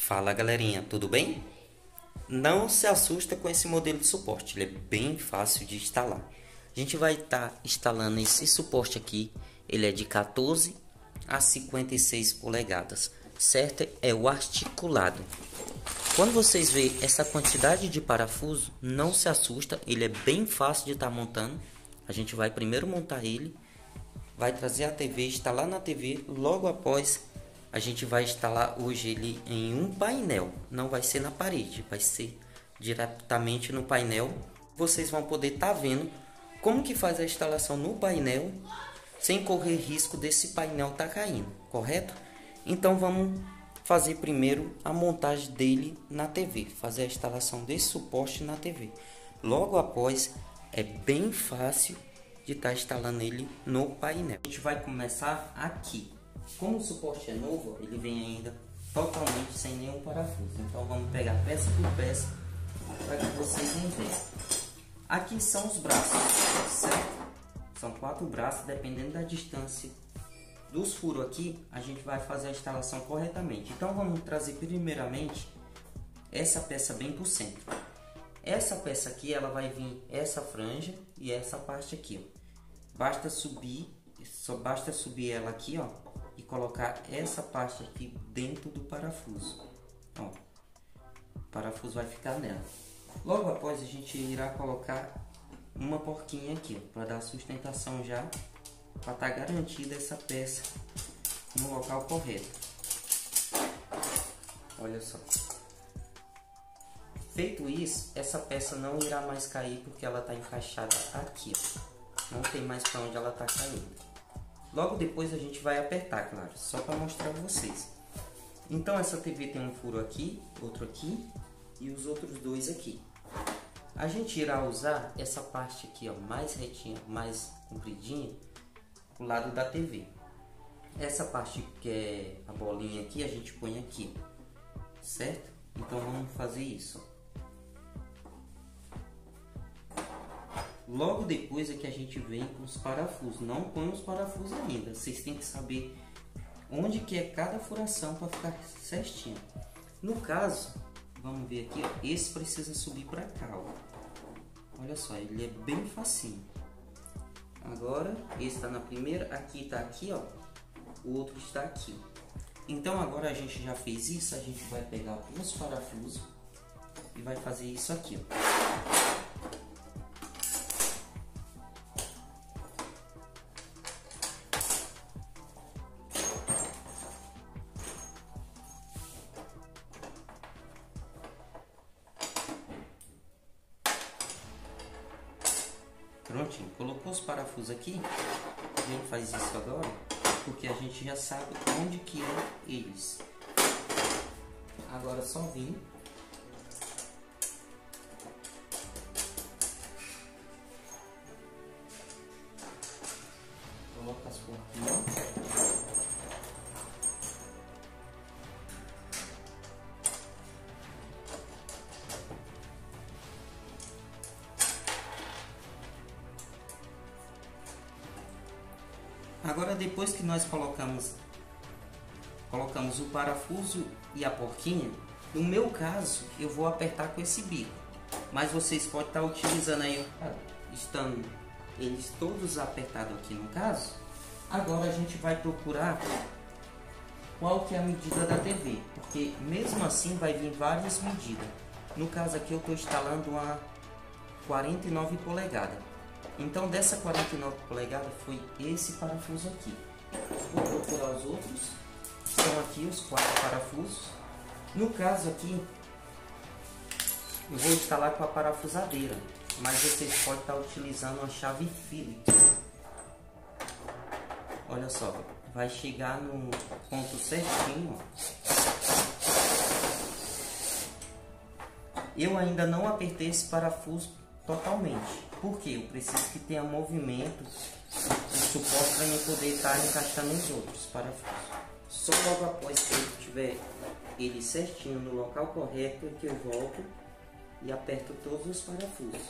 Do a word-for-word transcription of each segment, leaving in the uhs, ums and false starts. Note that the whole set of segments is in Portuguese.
Fala galerinha, tudo bem? Não se assusta com esse modelo de suporte, ele é bem fácil de instalar. A gente vai estar tá instalando esse suporte aqui, ele é de quatorze a cinquenta e seis polegadas, certo? É o articulado. Quando vocês verem essa quantidade de parafuso, não se assusta, ele é bem fácil de estar tá montando. A gente vai primeiro montar ele, vai trazer a T V, instalar na T V, logo após a gente vai instalar hoje ele em um painel, não vai ser na parede, vai ser diretamente no painel. Vocês vão poder estar tá vendo como que faz a instalação no painel, sem correr risco desse painel tá caindo, correto? Então vamos fazer primeiro a montagem dele na T V, fazer a instalação desse suporte na T V. Logo após, é bem fácil de estar tá instalando ele no painel. A gente vai começar aqui. Como o suporte é novo, ele vem ainda totalmente sem nenhum parafuso. Então vamos pegar peça por peça para que vocês entendam. Aqui são os braços, certo? São quatro braços, dependendo da distância dos furos aqui, a gente vai fazer a instalação corretamente. Então vamos trazer primeiramente essa peça bem para o centro. Essa peça aqui, ela vai vir essa franja e essa parte aqui, ó. Basta subir, só basta subir ela aqui, ó, e colocar essa parte aqui dentro do parafuso. Ó, o parafuso vai ficar nela. Logo após a gente irá colocar uma porquinha aqui, para dar sustentação já, para estar garantida essa peça no local correto. Olha só. Feito isso, essa peça não irá mais cair porque ela está encaixada aqui, ó. Não tem mais para onde ela está caindo. Logo depois a gente vai apertar, claro, só para mostrar para vocês. Então essa T V tem um furo aqui, outro aqui e os outros dois aqui. A gente irá usar essa parte aqui, ó, mais retinha, mais compridinha, pro lado da T V. Essa parte que é a bolinha aqui, a gente põe aqui, certo? Então vamos fazer isso. Logo depois é que a gente vem com os parafusos. Não põe os parafusos ainda. Vocês têm que saber onde que é cada furação para ficar certinho. No caso, vamos ver aqui, ó, esse precisa subir para cá, ó. Olha só, ele é bem facinho. Agora, esse está na primeira, aqui está aqui, ó. O outro está aqui. Então agora a gente já fez isso, a gente vai pegar os parafusos e vai fazer isso aqui, ó. Prontinho, colocou os parafusos aqui, a gente faz isso agora, porque a gente já sabe onde que é eles. Agora é só vir, coloca as porquinhas. Agora depois que nós colocamos colocamos o parafuso e a porquinha, no meu caso eu vou apertar com esse bico, mas vocês podem estar utilizando aí, estando eles todos apertados aqui no caso. Agora a gente vai procurar qual que é a medida da T V, porque mesmo assim vai vir várias medidas. No caso aqui eu estou instalando uma quarenta e nove polegadas. Então dessa quarenta e nove polegadas foi esse parafuso aqui. Vou procurar os outros. São aqui os quatro parafusos. No caso aqui, eu vou instalar com a parafusadeira, mas vocês podem estar utilizando uma chave Phillips. Olha só, vai chegar no ponto certinho. Eu ainda não apertei esse parafuso totalmente, porque eu preciso que tenha movimento de suporte para eu poder estar encaixando os outros parafusos. Só logo após que eu tiver ele certinho no local correto é que eu volto e aperto todos os parafusos.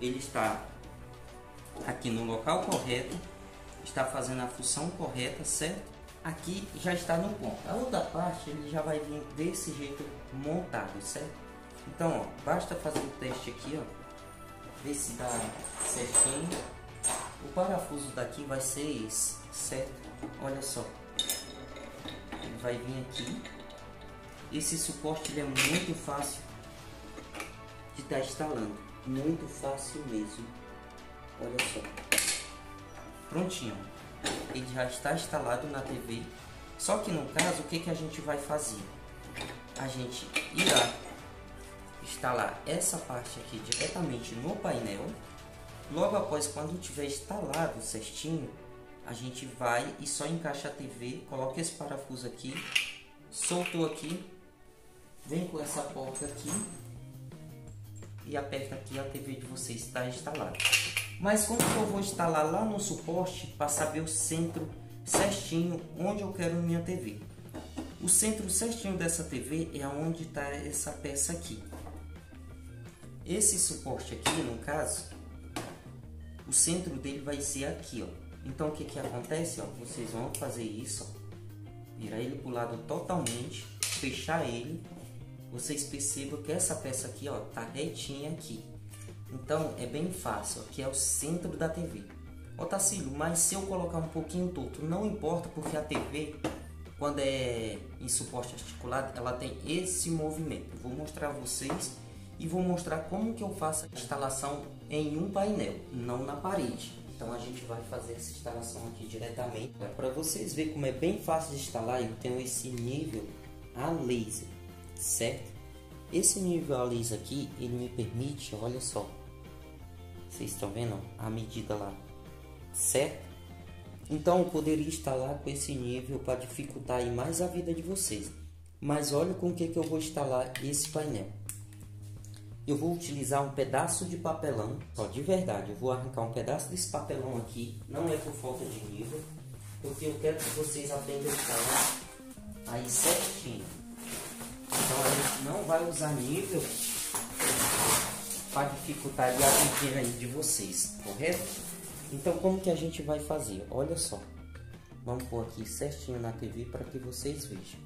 ele está aqui no local correto, está fazendo a função correta, certo? Aqui já está no ponto. A outra parte ele já vai vir desse jeito montado, certo? Então, ó, basta fazer o teste aqui, ó, ver se dá certinho. O parafuso daqui vai ser esse, certo? Olha só, ele vai vir aqui. Esse suporte ele é muito fácil de estar instalando, muito fácil mesmo. Olha só, prontinho, ele já está instalado na T V. Só que no caso, o que que a gente vai fazer? A gente irá instalar essa parte aqui diretamente no painel. Logo após, quando tiver instalado certinho, a gente vai e só encaixa a T V, coloca esse parafuso aqui, soltou aqui, vem com essa porta aqui e aperta aqui, a T V de vocês está instalada. Mas como que eu vou instalar lá no suporte para saber o centro certinho onde eu quero minha T V? O centro certinho dessa T V é onde está essa peça aqui. Esse suporte aqui, no caso, o centro dele vai ser aqui, ó. Então o que que acontece, ó? Vocês vão fazer isso, ó, virar ele para o lado totalmente, fechar ele. Vocês percebam que essa peça aqui, ó, tá retinha aqui. Então é bem fácil, aqui é o centro da T V. Ó, Tacílio, mas se eu colocar um pouquinho torto, não importa, porque a T V, quando é em suporte articulado, ela tem esse movimento. Eu vou mostrar a vocês e vou mostrar como que eu faço a instalação em um painel, não na parede. Então a gente vai fazer essa instalação aqui diretamente. Para vocês verem como é bem fácil de instalar, eu tenho esse nível a laser, certo? Esse nível a laser aqui, ele me permite, olha só, vocês estão vendo a medida lá, certo? Então eu poderia instalar com esse nível para dificultar aí mais a vida de vocês. Mas olha com o que que eu vou instalar esse painel. Eu vou utilizar um pedaço de papelão, ó, de verdade, eu vou arrancar um pedaço desse papelão aqui, não é por falta de nível, porque eu quero que vocês aprendam a instalar aí certinho. Então a gente não vai usar nível para dificultar a medida aí de vocês, correto? Então como que a gente vai fazer? Olha só, vamos pôr aqui certinho na T V para que vocês vejam.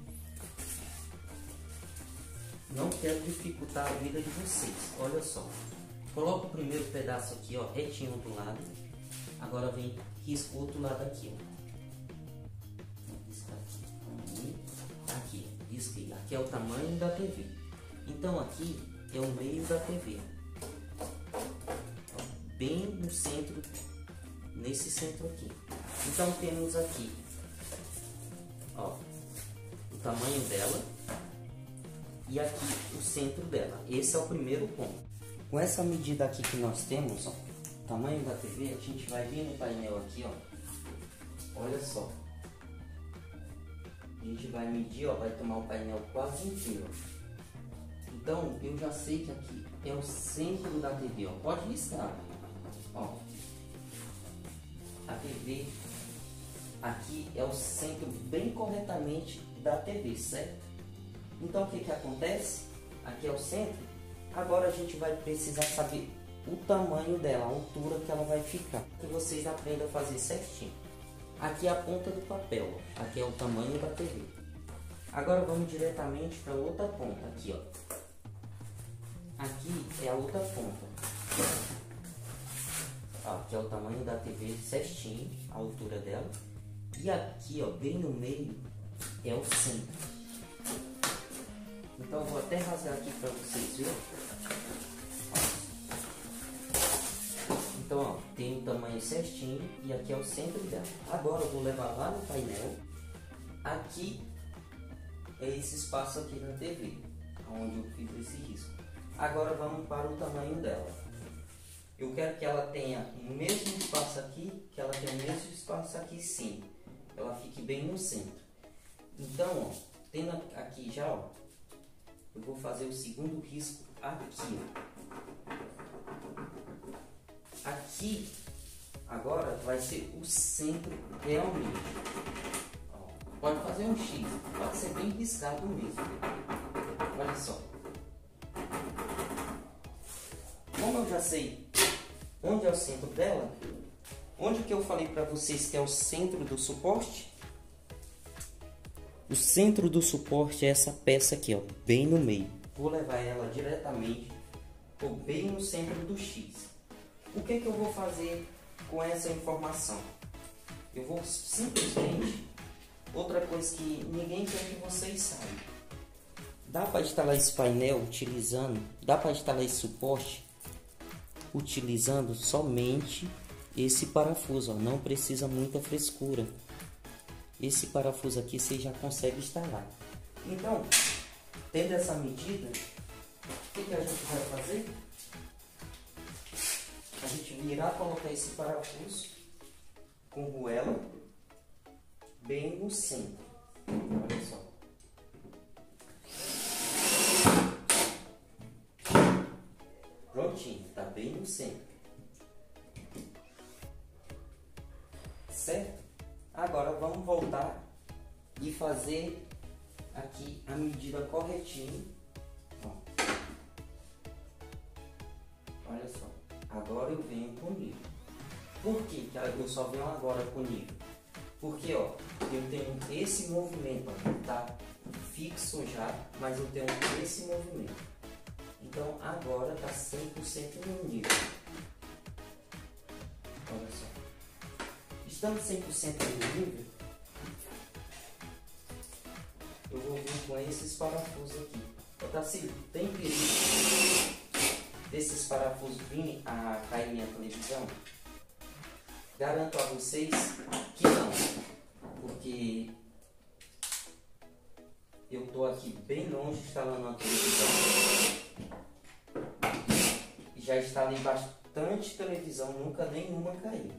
Não quero dificultar a vida de vocês. Olha só, coloca o primeiro pedaço aqui, ó, retinho do lado. Agora vem, risca o outro lado aqui, ó. Risca aqui, aqui, risca. Aqui é o tamanho da T V. Então aqui é o meio da T V, ó, bem no centro, nesse centro aqui. Então temos aqui, ó, o tamanho dela. E aqui o centro dela. Esse é o primeiro ponto. Com essa medida aqui que nós temos, ó, o tamanho da T V, a gente vai vir no painel aqui, ó. Olha só. A gente vai medir, ó, vai tomar o painel quase inteiro. Então eu já sei que aqui é o centro da T V, ó. Pode riscar. Ó. A T V aqui é o centro bem corretamente da T V, certo? Então o que que acontece? Aqui é o centro. Agora a gente vai precisar saber o tamanho dela, a altura que ela vai ficar, que vocês aprendam a fazer certinho. Aqui é a ponta do papel, ó. Aqui é o tamanho da T V. Agora vamos diretamente para outra ponta, aqui, ó. Aqui é a outra ponta. Ó, aqui é o tamanho da T V certinho, a altura dela. E aqui, ó, bem no meio é o centro. Então vou até rasgar aqui para vocês verem. Então, ó, tem o tamanho certinho e aqui é o centro dela. Agora eu vou levar lá no painel. Aqui é esse espaço aqui na T V, onde eu fiz esse risco. Agora vamos para o tamanho dela. Eu quero que ela tenha o mesmo espaço aqui, que ela tenha o mesmo espaço aqui sim. Ela fique bem no centro. Então, ó, tendo aqui já, ó, eu vou fazer o segundo risco aqui, ó. Aqui agora vai ser o centro realmente. Ó, pode fazer um X, pode ser bem riscado mesmo. Olha só. Como eu já sei onde é o centro dela? Onde que eu falei para vocês que é o centro do suporte? O centro do suporte é essa peça aqui, ó, bem no meio. Vou levar ela diretamente, ou bem no centro do X. O que que eu vou fazer com essa informação? Eu vou simplesmente, outra coisa que ninguém quer que vocês saibam, dá para instalar esse painel utilizando, dá para instalar esse suporte utilizando somente esse parafuso, ó, não precisa muita frescura. Esse parafuso aqui você já consegue instalar. Então, tendo essa medida, o que, que a gente vai fazer? A gente irá colocar esse parafuso com goela bem no centro. Olha só. Prontinho, tá bem no centro. Certo? Agora vamos voltar e fazer aqui a medida corretinha. Ó. Olha só. Agora eu venho com nível. Por que eu só venho agora com nível? Porque ó, eu tenho esse movimento, ó, tá fixo já, mas eu tenho esse movimento. Então agora tá cem por cento no nível. Olha só. Estando cem por cento no nível, eu vou vir com esses parafusos aqui. Otacílio, tem perigo desses parafusos virem a cair minha televisão? Garanto a vocês que não, porque eu tô aqui bem longe instalando a televisão e já instalei bastante televisão, nunca nenhuma caiu.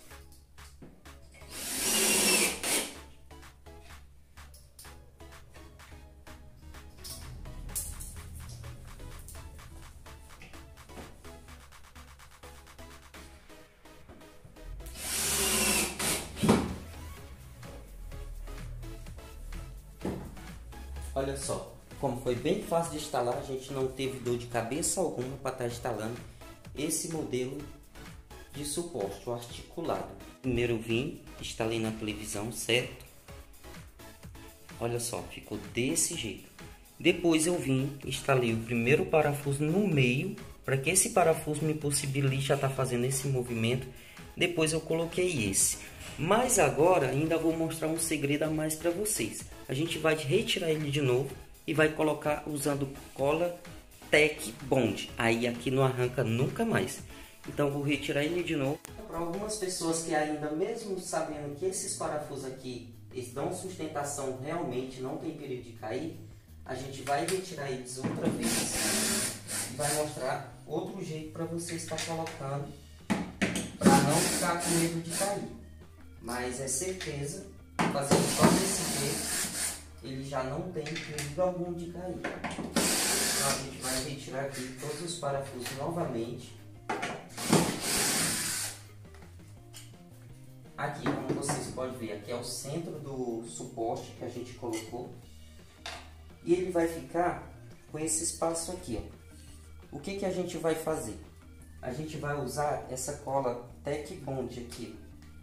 Olha só, como foi bem fácil de instalar, a gente não teve dor de cabeça alguma para estar instalando esse modelo de suporte, o articulado. Primeiro eu vim, instalei na televisão, certo? Olha só, ficou desse jeito. Depois eu vim, instalei o primeiro parafuso no meio, para que esse parafuso me possibilite já estar fazendo esse movimento. Depois eu coloquei esse. Mas agora ainda vou mostrar um segredo a mais para vocês. A gente vai retirar ele de novo e vai colocar usando cola Tec Bond. Aí aqui não arranca nunca mais. Então vou retirar ele de novo. Para algumas pessoas que ainda mesmo sabendo que esses parafusos aqui eles dão sustentação, realmente não tem perigo de cair, a gente vai retirar eles outra vez e vai mostrar outro jeito para você estar colocando para não ficar com medo de cair. Mas é certeza, fazendo só desse jeito, ele já não tem perigo algum de cair. Então a gente vai retirar aqui todos os parafusos novamente. Aqui, como vocês podem ver, aqui é o centro do suporte que a gente colocou. E ele vai ficar com esse espaço aqui, ó. O que que a gente vai fazer? A gente vai usar essa cola Tec Bond aqui.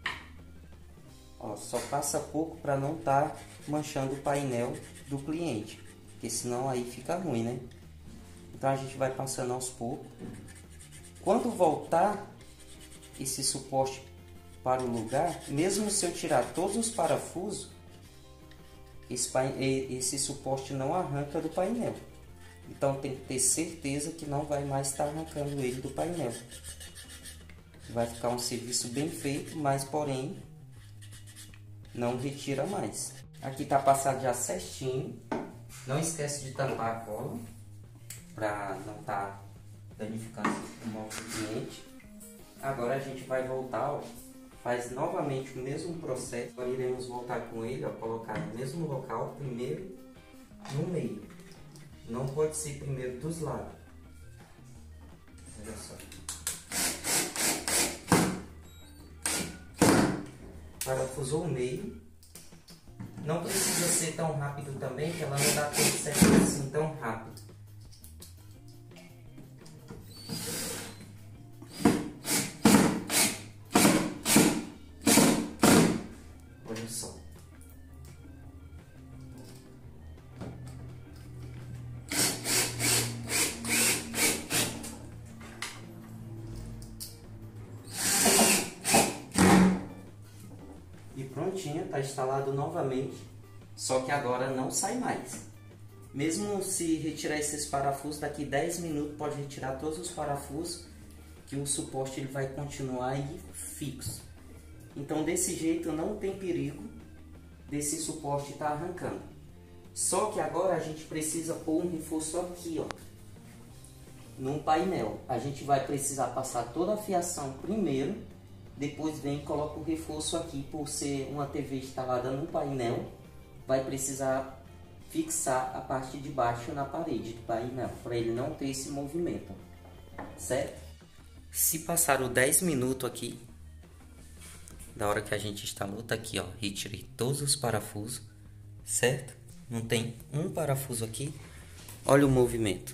Ó, só passa pouco para não estar tá manchando o painel do cliente, porque senão aí fica ruim, né? Então a gente vai passando aos poucos. Quando voltar esse suporte para o lugar, mesmo se eu tirar todos os parafusos, esse, esse suporte não arranca do painel. Então tem que ter certeza que não vai mais estar arrancando ele do painel. Vai ficar um serviço bem feito, mas porém não retira mais. Aqui tá passado já certinho. Não esquece de tampar a cola para não tá danificando o móvel do cliente. Agora a gente vai voltar, ó, faz novamente o mesmo processo. Agora iremos voltar com ele, ó, colocar no mesmo local, primeiro no meio. Não pode ser primeiro dos lados. Olha só. Parafusou o meio. Não precisa ser tão rápido também, que ela não dá tempo certo assim tão rápido. Olha só. E prontinho, está instalado novamente, só que agora não sai mais. Mesmo se retirar esses parafusos, daqui dez minutos pode retirar todos os parafusos, que o suporte ele vai continuar aí fixo. Então desse jeito não tem perigo desse suporte estar arrancando. Só que agora a gente precisa pôr um reforço aqui, ó, no painel. A gente vai precisar passar toda a fiação primeiro, depois vem e coloca o reforço aqui. Por ser uma T V instalada no painel, vai precisar fixar a parte de baixo na parede do painel, para ele não ter esse movimento, certo? Se passaram dez minutos aqui, da hora que a gente instalou, tá aqui, ó, retirei todos os parafusos, certo? Não tem um parafuso aqui. Olha o movimento.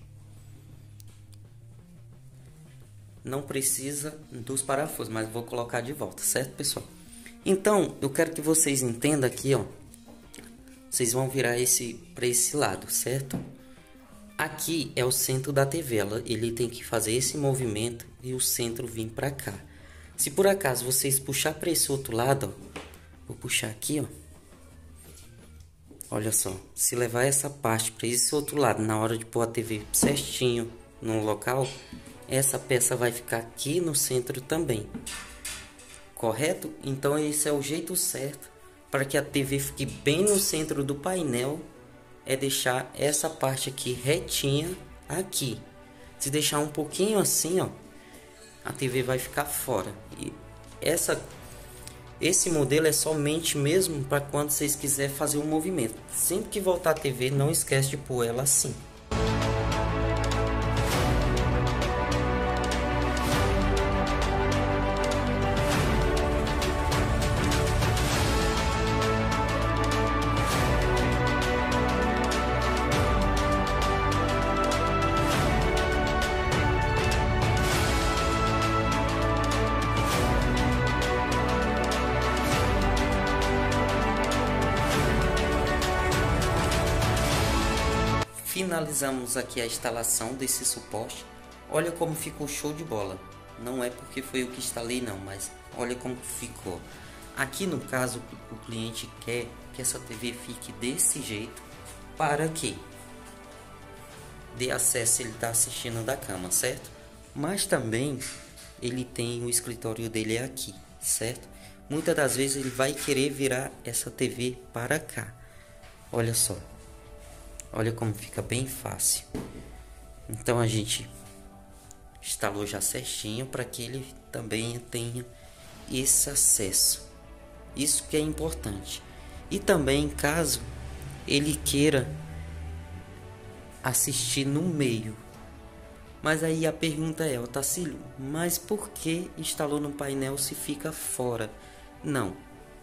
Não precisa dos parafusos, mas vou colocar de volta, certo, pessoal? Então, eu quero que vocês entendam aqui, ó. Vocês vão virar esse para esse lado, certo? Aqui é o centro da T V, ela, ele tem que fazer esse movimento e o centro vir para cá. Se por acaso vocês puxar para esse outro lado, ó, vou puxar aqui, ó. Olha só, se levar essa parte para esse outro lado, na hora de pôr a T V certinho no local, essa peça vai ficar aqui no centro também, correto? Então esse é o jeito certo para que a T V fique bem no centro do painel, é deixar essa parte aqui retinha aqui. Se deixar um pouquinho assim, ó, a T V vai ficar fora. E essa, esse modelo é somente mesmo para quando vocês quiserem fazer um movimento. Sempre que voltar a T V, não esquece de pôr ela assim. Finalizamos aqui a instalação desse suporte. Olha como ficou show de bola. Não é porque foi eu que instalei não, mas olha como ficou. Aqui no caso o cliente quer que essa T V fique desse jeito para que dê acesso, ele está assistindo da cama, certo? Mas também ele tem o escritório dele aqui, certo? Muitas das vezes ele vai querer virar essa T V para cá. Olha só. Olha como fica bem fácil. Então a gente instalou já certinho para que ele também tenha esse acesso. Isso que é importante. E também caso ele queira assistir no meio. Mas aí a pergunta é, Otacílio, mas por que instalou no painel se fica fora? Não.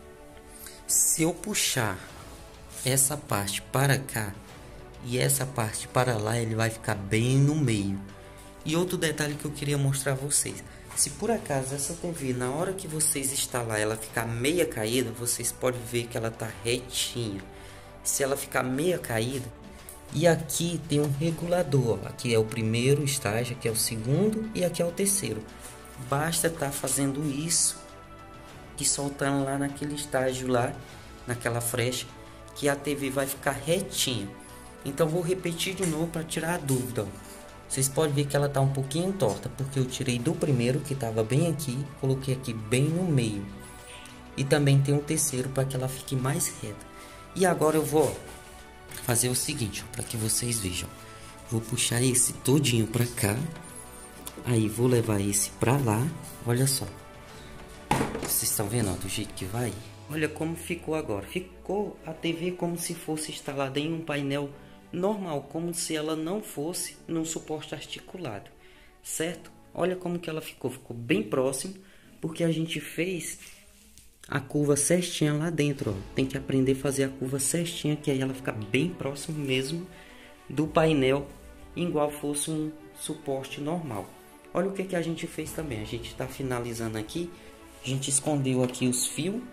Se eu puxar essa parte para cá e essa parte para lá, ele vai ficar bem no meio. E outro detalhe que eu queria mostrar a vocês, se por acaso essa T V, na hora que vocês instalar, ela ficar meia caída, vocês podem ver que ela tá retinha. Se ela ficar meia caída, e aqui tem um regulador, aqui é o primeiro estágio, aqui é o segundo e aqui é o terceiro. Basta estar fazendo isso e soltando lá naquele estágio lá, naquela frecha, que a T V vai ficar retinha. Então vou repetir de novo para tirar a dúvida. Vocês podem ver que ela está um pouquinho torta, porque eu tirei do primeiro que estava bem aqui, coloquei aqui bem no meio. E também tem um terceiro para que ela fique mais reta. E agora eu vou fazer o seguinte, para que vocês vejam. Vou puxar esse todinho para cá. Aí vou levar esse para lá. Olha só. Vocês estão vendo, ó, do jeito que vai? Olha como ficou agora. Ficou a T V como se fosse instalada em um painel normal, como se ela não fosse num suporte articulado, certo? Olha como que ela ficou, ficou bem próximo, porque a gente fez a curva certinha lá dentro, ó. Tem que aprender a fazer a curva certinha, que aí ela fica bem próximo mesmo do painel, igual fosse um suporte normal. Olha o que que a gente fez também, a gente está finalizando aqui, a gente escondeu aqui os fios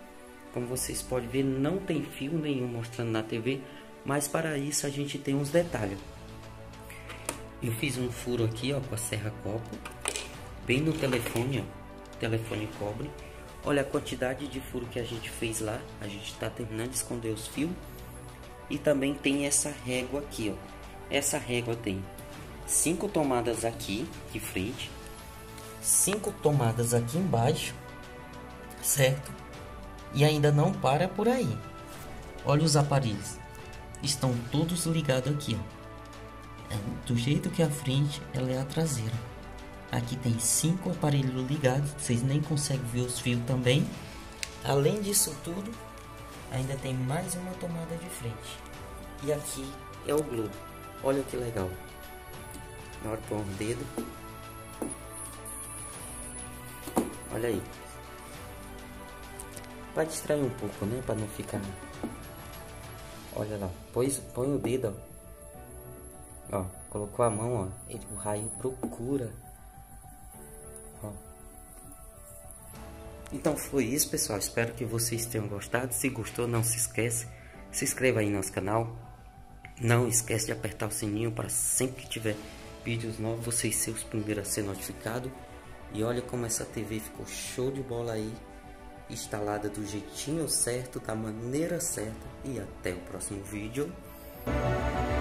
Como vocês podem ver, não tem fio nenhum mostrando na T V, mas para isso a gente tem uns detalhes. Eu fiz um furo aqui, ó, com a serra copo, bem no telefone, ó, telefone cobre. Olha a quantidade de furo que a gente fez lá. A gente está terminando de esconder os fios. E também tem essa régua aqui, ó. Essa régua tem cinco tomadas aqui de frente, cinco tomadas aqui embaixo, certo? E ainda não para por aí. Olha os aparelhos, estão todos ligados aqui, ó. É do jeito que a frente ela é a traseira. Aqui tem cinco aparelhos ligados, vocês nem conseguem ver os fios também. Além disso tudo, ainda tem mais uma tomada de frente. E aqui é o globo. Olha que legal. Na hora de pôr o dedo, olha aí. Vai distrair um pouco, né? Para não ficar. Olha lá. Pois, põe o dedo, ó. Ó, colocou a mão, ó. Ele, o raio procura. Ó. Então foi isso, pessoal. Espero que vocês tenham gostado. Se gostou, não se esquece. Se inscreva aí no nosso canal. Não esquece de apertar o sininho para sempre que tiver vídeos novos vocês serem os primeiros a ser notificados. E olha como essa T V ficou show de bola aí, instalada do jeitinho certo, da maneira certa. E até o próximo vídeo.